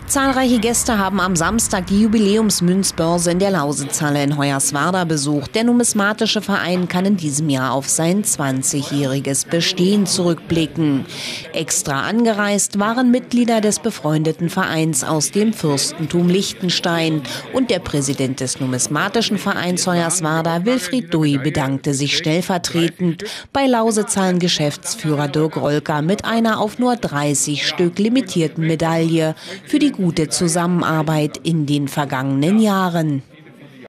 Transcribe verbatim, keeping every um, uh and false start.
Zahlreiche Gäste haben am Samstag die Jubiläumsmünzbörse in der Lausitzhalle in Hoyerswerda besucht. Der numismatische Verein kann in diesem Jahr auf sein zwanzigjähriges Bestehen zurückblicken. Extra angereist waren Mitglieder des befreundeten Vereins aus dem Fürstentum Liechtenstein. Und der Präsident des numismatischen Vereins Hoyerswerda, Wilfried Dui, bedankte sich stellvertretend bei Lausitzhallen-Geschäftsführer Dirk Rolka mit einer auf nur dreißig Stück limitierten Medaille für die gute Zusammenarbeit in den vergangenen Jahren.